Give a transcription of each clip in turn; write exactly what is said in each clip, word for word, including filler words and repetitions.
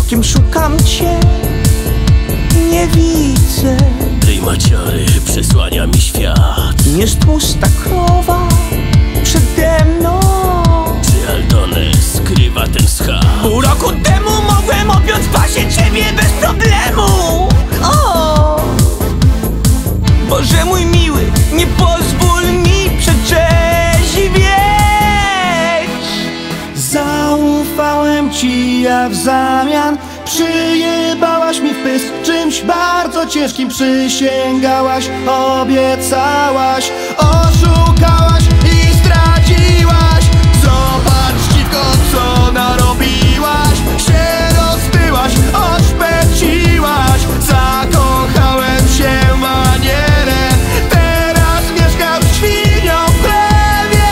Wzrokiem szukam cię, nie widzę. Tej maciory przesłania mi świat. Jest tłusta krowa przede mną. Czy Aldone skrywa ten schab? Pół roku temu mogłem objąć pasie ciebie bez problemu. O! Boże mój miły, nie pozwól mi przeczeźwieć. Zaufałem ci, ja w zamian przyjebałaś mi w pysk czymś bardzo ciężkim. Przysięgałaś, obiecałaś, oszukałaś i zdradziłaś. Zobacz dziwko, co narobiłaś. Się rozbyłaś, oszpeciłaś. Zakochałem się w manierę. Teraz mieszkam z świnią w chlewie.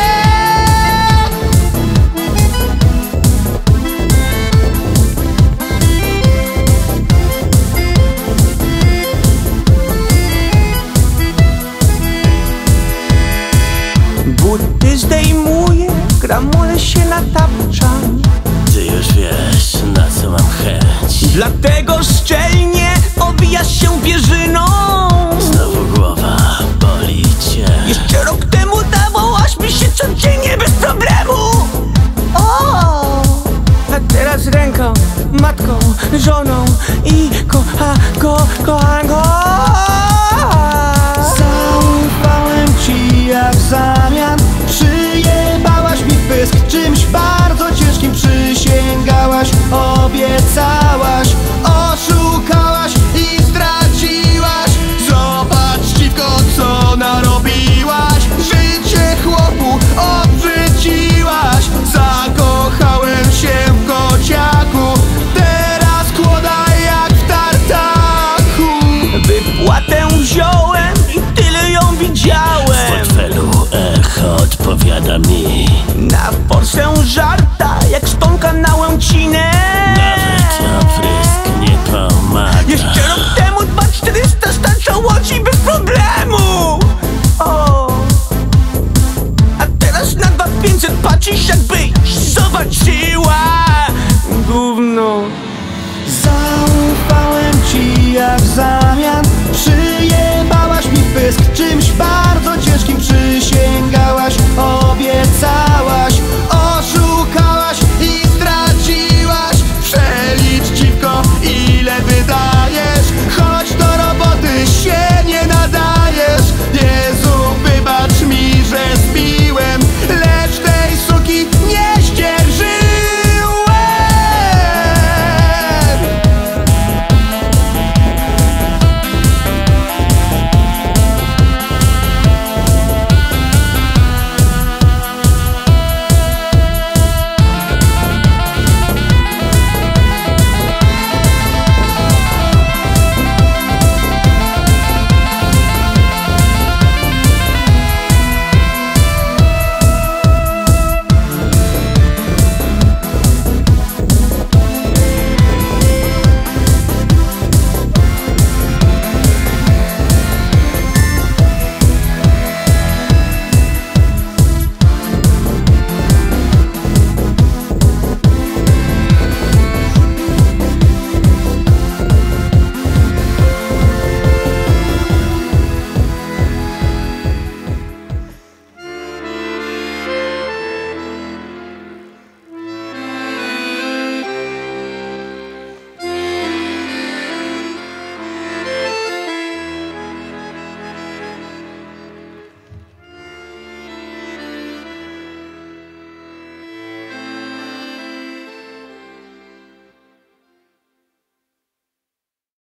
Buty zdejmuję, gramole się natapczam. Ty już wiesz, na co mam chęć. Dlatego szczelnie owijasz się pierzyną. Znowu głowa boli cię. Jeszcze rok temu dawałaś mi się codziennie bez problemu. O! A teraz ręką, matką, żoną i kocha, ko, kochanką.